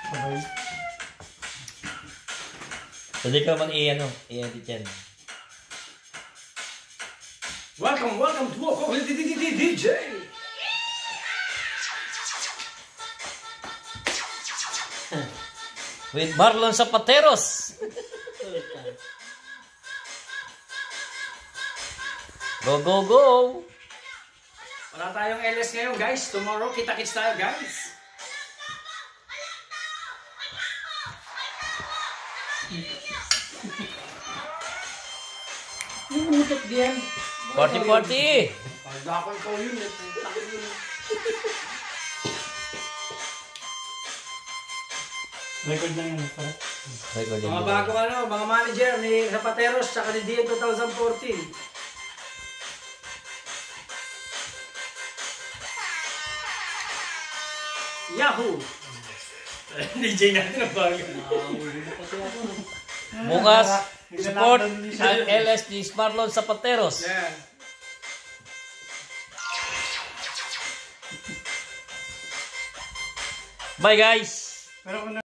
Okay. Pwede ka man i-edit yan. Welcome to Woko DJ! With Marlon Zapateros. Go, go, go! Wala tayong LS ngayon guys. Tomorrow kita-kits tayo guys. Umutot diyan. Party! Pagdakon ko yun. Record lang yun. Record yan. Mga bago mga manager ni Zapateros tsaka ni DM 2014. Yahoo! DJ natin ang bago. Bukas, support ang LS ni Marlon Zapateros. Yeah. Bye guys! Pero